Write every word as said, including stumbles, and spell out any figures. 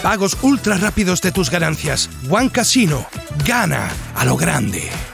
pagos ultra rápidos de tus ganancias. One Casino. Gana a lo grande.